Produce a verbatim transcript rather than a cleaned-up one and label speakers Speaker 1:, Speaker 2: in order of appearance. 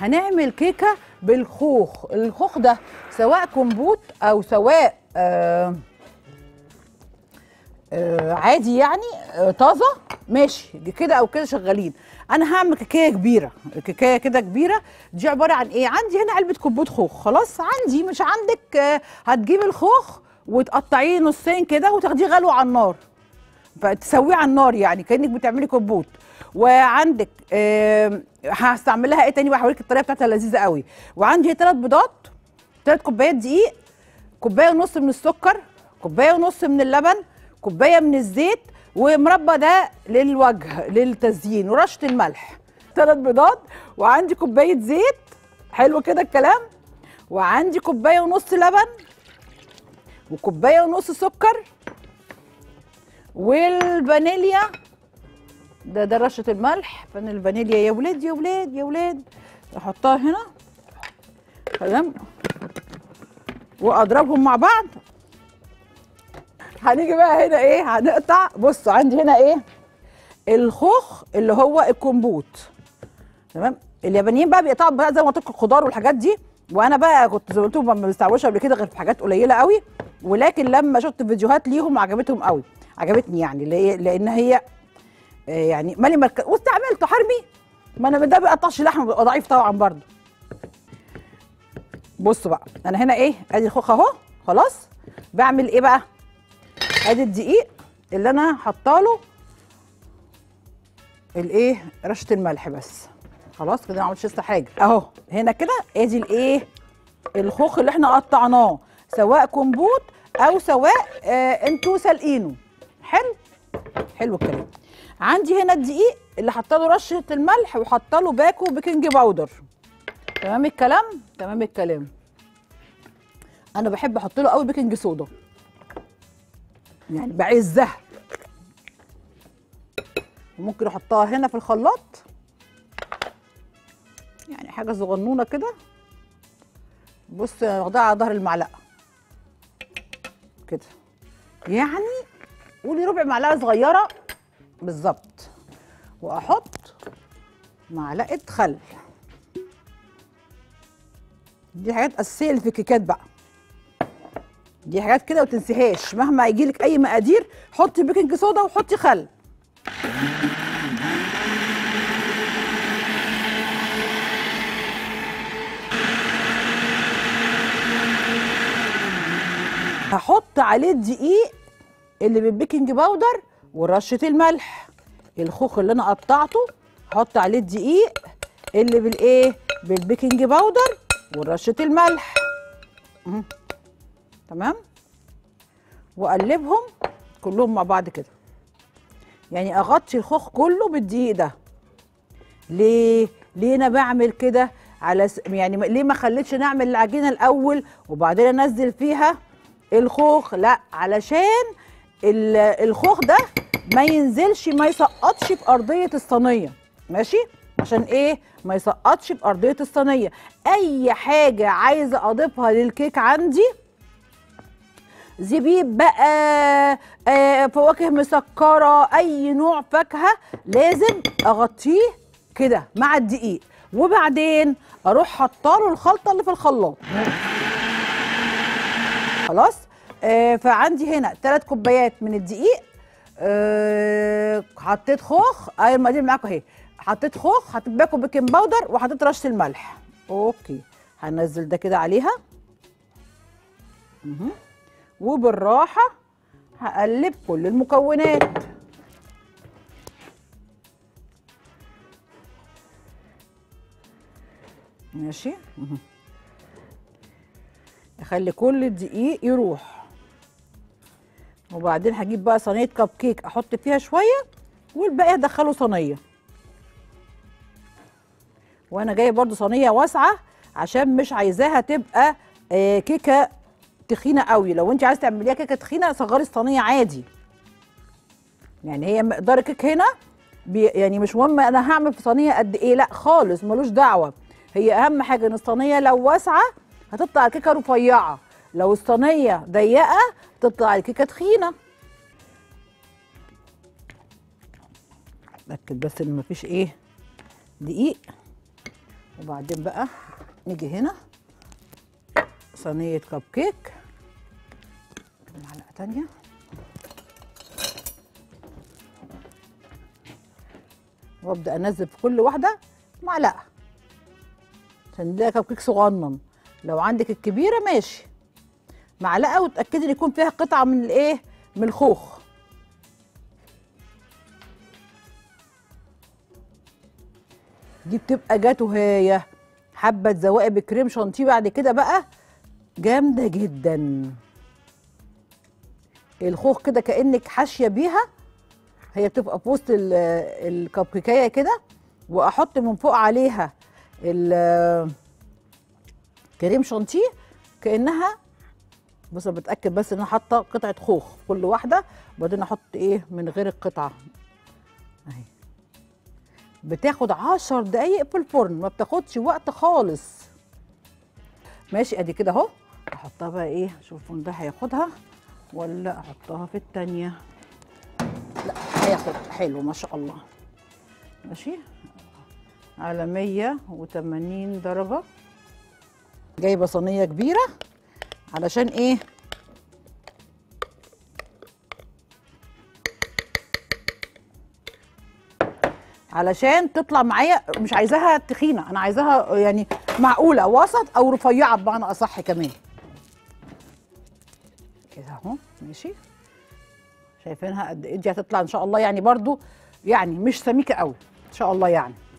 Speaker 1: هنعمل كيكه بالخوخ. الخوخ ده سواء كمبوت او سواء آه آه عادي يعني آه طازه، ماشي كده او كده شغالين. انا هعمل كيكه كبيره، كيكه كده كبيره. دي عباره عن ايه؟ عندي هنا علبه كمبوت خوخ، خلاص. عندي مش عندك آه هتجيب الخوخ وتقطعيه نصين كده وتاخديه غلو على النار، فتسويه على النار يعني كانك بتعملي كمبوت. وعندك آه هستعملها ايه تاني بقى؟ هوريك الطريقه بتاعتها لذيذه قوي. وعندي ثلاث بيضات، ثلاث كوبايات دقيق، كوبايه ونص من السكر، كوبايه ونص من اللبن، كوبايه من الزيت، ومربى ده للوجه للتزيين، ورشه الملح. ثلاث بيضات، وعندي كوبايه زيت، حلو كده الكلام، وعندي كوبايه ونص لبن، وكوبايه ونص سكر، والفانيليا ده ده رشه الملح. فن الفانيليا يا ولاد يا ولاد يا ولاد، احطها هنا تمام واضربهم مع بعض. هنيجي بقى هنا ايه؟ هنقطع. بصوا عندي هنا ايه؟ الخوخ اللي هو الكمبوت، تمام. اليابانيين بقى بيقطعوا بقى زي ما قلت لكم الخضار والحاجات دي، وانا بقى كنت زي ما قلت لكم ما بستعملش قبل كده غير في حاجات قليله قوي. ولكن لما شفت فيديوهات ليهم عجبتهم قوي، عجبتني يعني لان هي يعني مالي مركز. واستعملته حرمي، ما انا ده بيقطعش لحمه، بيبقى ضعيف طبعا برضه. بصوا بقى انا هنا ايه؟ ادي الخوخ اهو، خلاص. بعمل ايه بقى؟ ادي الدقيق اللي انا حاطاله الايه؟ رشه الملح بس، خلاص كده ما عملتش لسه حاجه اهو. هنا كده ادي الايه؟ الخوخ اللي احنا قطعناه، سواء كمبوت او سواء آه انتوا سالقينه. حلو حلو الكلام. عندي هنا الدقيق اللي حاطه له رشه الملح وحاطه له باكو بيكنج باودر. تمام الكلام؟ تمام الكلام. انا بحب احط له قوي بيكنج صودا، يعني بعزها. وممكن احطها هنا في الخلاط، يعني حاجه صغنونه كده. بص واخدها على ظهر المعلقه كده، يعني قولي ربع معلقه صغيره بالظبط. واحط معلقه خل. دي حاجات اساسيه اللي في الكيكات بقى، دي حاجات كده وتنسيهاش. مهما يجيلك اي مقادير حطي بيكنج صودا وحطي خل. هحط عليه الدقيق اللي بالبيكنج باودر ورشه الملح. الخوخ اللي انا قطعته هحط عليه الدقيق اللي بالايه؟ بالبيكنج باودر ورشه الملح. مم. تمام. واقلبهم كلهم مع بعض كده، يعني اغطي الخوخ كله بالدقيق ده. ليه؟ ليه انا بعمل كده؟ على س... يعني ليه ما خليتش نعمل العجينه الاول وبعدين انزل فيها الخوخ؟ لا، علشان الخوخ ده ما ينزلش، ما يسقطش في ارضيه الصينيه. ماشي؟ عشان ايه؟ ما يسقطش في ارضيه الصينيه. اي حاجه عايزه اضيفها للكيك عندي، زبيب بقى، آه فواكه مسكره، اي نوع فاكهه، لازم اغطيه كده مع الدقيق. وبعدين اروح حاطاله الخلطه اللي في الخلاط. خلاص. آه فعندي هنا ثلاث كوبايات من الدقيق. آه حطيت خوخ، اهي المقادير معاكم اهي. حطيت خوخ، حطيت باكو بيكنج باودر، وحطيت رشه الملح. اوكي، هنزل ده كده عليها. مه. وبالراحه هقلب كل المكونات. ماشي. مه. اخلي كل الدقيق يروح. وبعدين هجيب بقى صينيه كب كيك احط فيها شويه، والباقي هدخله صينيه. وانا جايه برضو صينيه واسعه عشان مش عايزاها تبقى آه كيكه تخينه قوي. لو انت عايزه تعمليها كيكه تخينه صغري الصينيه عادي، يعني هي مقدار الكيك هنا بي يعني مش مهم انا هعمل في صينيه قد ايه، لا خالص، ملوش دعوه. هي اهم حاجه ان الصينيه لو واسعه هتطلع الكيكه رفيعه، لو الصينيه ضيقه تطلع الكيكه تخينه. اتاكد بس ان مفيش ايه دقيق. وبعدين بقى نيجي هنا صينيه كب كيك، معلقه تانيه، وابدا انزل في كل واحده معلقه عشان ده كب كيك صغنن. لو عندك الكبيره ماشي معلقه، وتاكدي ان يكون فيها قطعه من الايه، من الخوخ. دي بتبقى جاتوهايه، حبه زواقي بكريم شانتيه بعد كده بقى جامده جدا. الخوخ كده كانك حاشيه بيها، هي بتبقى في وسط الكب كيكايه كده، واحط من فوق عليها الكريم شانتيه كانها، بص بتاكد بس ان انا حاطه قطعه خوخ في كل واحده، وبعدين احط ايه من غير القطعه اهي. بتاخد عشر دقايق في الفرن، ما بتاخدش وقت خالص. ماشي ادي كده اهو. احطها بقى ايه، شوفوا ده هياخدها ولا احطها في التانيه. لا هياخد، حلو ما شاء الله. ماشي على مية وتمانين درجه. جايبه صينيه كبيره علشان ايه، علشان تطلع معايا، مش عايزاها تخينه، انا عايزاها يعني معقوله وسط او رفيعه بمعنى اصح كمان كده اهو. ماشي شايفينها قد ايه؟ دي هتطلع ان شاء الله يعني برضو يعني مش سميكه قوي ان شاء الله يعني.